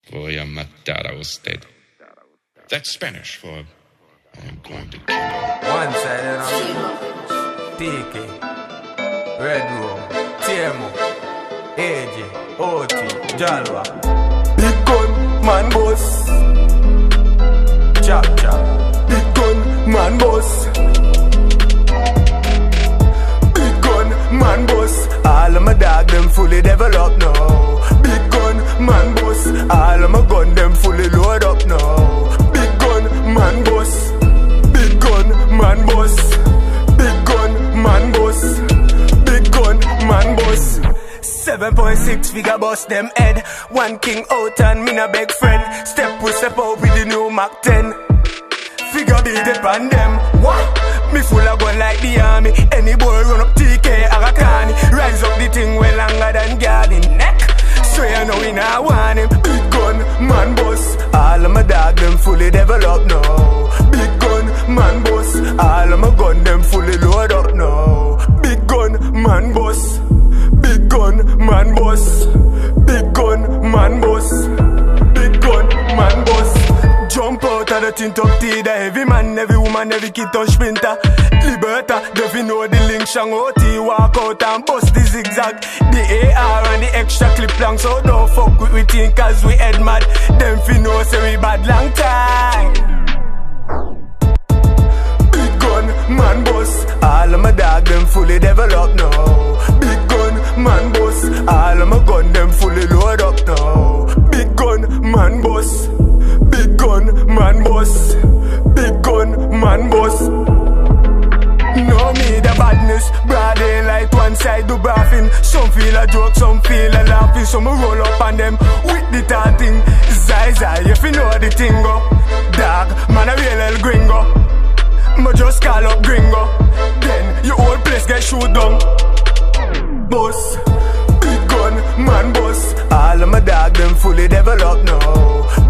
Voy a matar a usted. That's Spanish for I am going to kill you. One side, you know. Tiki, Red Room, Tiemo, AJ, OT, Jalwa. Big gun, man boss. Chop chop. Big gun, man boss. Big gun, man boss. All of my dog them fully developed now. Big gun, man boss. All of my gun them fully load up now. Big gun, man boss. Big gun, man boss. Big gun, man boss. Big gun, man boss. 7.6 figure boss them head. One king out and me na beg friend. Step out with the new Mac 10. Figure big dip on them. What? Me full of gun like the army. Any boy run up TK Arakani. Rise up the thing well longer than garden neck. So you know we not want him. Big gun, man boss. All of my dog them fully developed now. Big gun, man boss. All of my gun them fully load up now. Big gun, man boss. Big gun, man boss. Big gun, man boss. Big gun, man boss. Jump out of the tint up tea. The heavy man, every woman, every kid on sprinter. Liberta, if you know the link, shang OT. Walk out and bust the zigzag. The AR and the extra clip long. So don't fuck with we think cause we head mad. Them fi know say we bad long time. Big gun, man boss. All of my dog them fully developed now. Big gun, man boss. All of my gun them fully load up now. Big gun, man boss. Big gun, man boss. Big gun, man boss. Know me the badness. Broad daylight, one side do bathing. Some feel a joke, some feel a laughing. Some roll up on them with the tarting. Zai, if you know the thing go. Dog, man a real El Gringo. Me just call up Gringo. Then your whole place get shoot down. Boss, big gun, man boss. All of my dog them fully developed now.